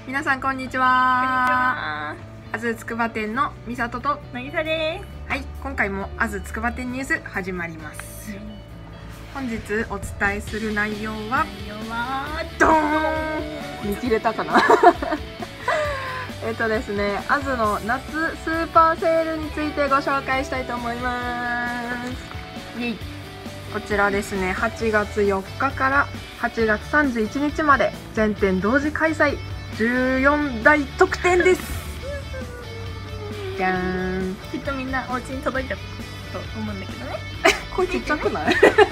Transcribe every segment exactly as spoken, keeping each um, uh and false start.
皆さんこんにちは。あずつくば店のみさととなぎさです。 はい、今回もあずつくば店ニュース始まります。本日お伝えする内容は内容はドーン見切れたかなえっとですね、あずの夏スーパーセールについてご紹介したいと思います。イエイ。こちらですね、はちがつよっかからはちがつさんじゅういちにちまで全店同時開催、じゅうよんだい特典です。じゃーん。 きっとみんなお家に届いたと思うんだけどね。 声ちっちゃくない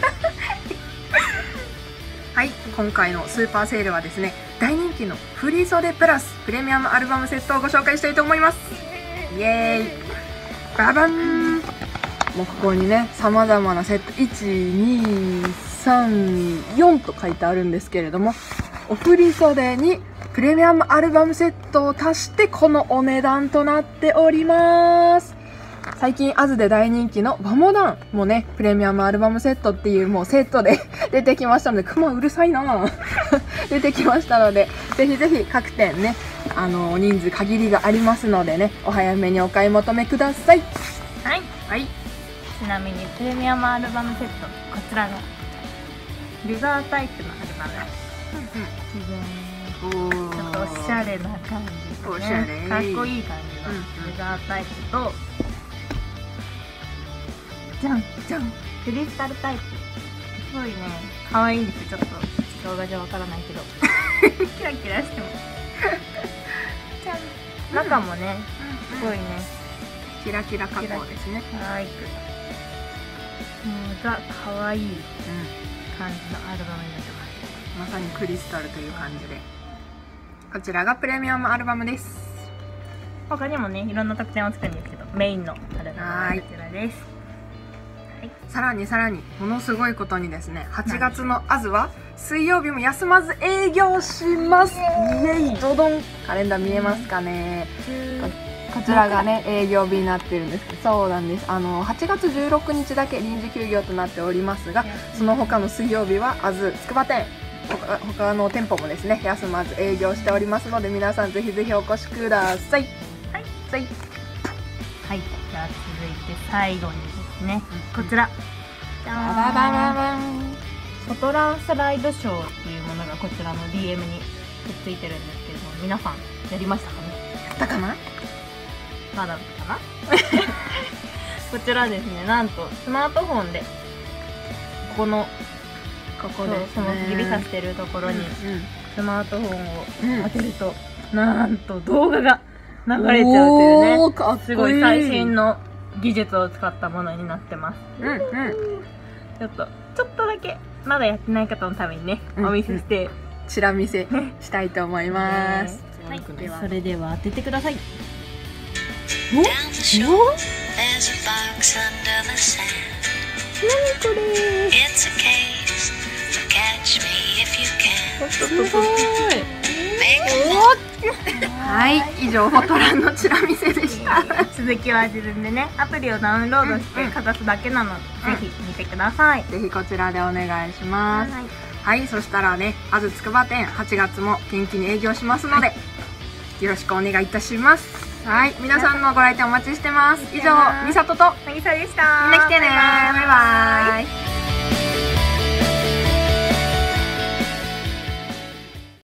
はい、今回のスーパーセールはですね、大人気の振り袖プラスプレミアムアルバムセットをご紹介したいと思います。イエーイ。ババン。もうここにね、さまざまなセットいち、に、さん、よんと書いてあるんですけれども、お振り袖にプレミアムアルバムセットを足してこのお値段となっております。最近アズで大人気のバモダンもね、プレミアムアルバムセットっていうもうセットで出てきましたので、クマうるさいな出てきましたので、ぜひぜひ各店ね、あの人数限りがありますのでね、お早めにお買い求めください。 はい。 はい。 ちなみにプレミアムアルバムセット、こちらがレザータイプのアルバムです。ちょっとおしゃれな感じで、ね、 おしゃれかっこいい感じのレザータイプと、じゃんじゃんクリスタルタイプ、すごいね可愛いんですよ。ちょっと動画じゃわからないけどキラキラしてますじゃん。中もねすごいねキラキラ加工ですね。 可愛く、もうザ可愛い感じのアルバムになってます。 まさにクリスタルという感じで、こちらがプレミアムアルバムです。 他にもねいろんな特典を作るんですけど、メインのアルバムはこちらです。はい、さらにさらにものすごいことにですね、はちがつのアズは水曜日も休まず営業します。イエイドドン。カレンダー見えますかね。こちらがね営業日になってるんですけど、そうなんです。あのはちがつじゅうろくにちだけ臨時休業となっておりますが、その他の水曜日はあずつくば店、他, 他の店舗もですね休まず営業しておりますので、皆さんぜひぜひお越しください。 はい、はい、はい、じゃあ続いて最後にですね、こちらじゃーん、ババババンフォトランスライドショーっていうものがこちらの ディーエム にくっついてるんですけれども、皆さんやりましたかね。 やったかな、 まだかなこちらですね、なんとスマートフォンでこのここで、ね、 その指さしてるところにスマートフォンを当てると、うん、なんと動画が流れちゃうというね、 おーかっこいい、 すごい最新の技術を使ったものになってます。 うんうん、 ちょっとちょっとだけまだやってない方のためにね、うん、お見せしてちら見せしたいと思います。 はい、ではそれでは当ててください。 おお、何これ。すごい。はい、以上フォトランのチラ見せでした。 続きは自分でねアプリをダウンロードしてかざすだけなので、うん、ぜひ見てください。 ぜひこちらでお願いします。はい、はい、そしたらね、あずつくば店はちがつも元気に営業しますので、はい、よろしくお願いいたします。はい、皆さんのご来店お待ちしてます。以上、みさととなぎさでした。 みんな来てね。バイバイ。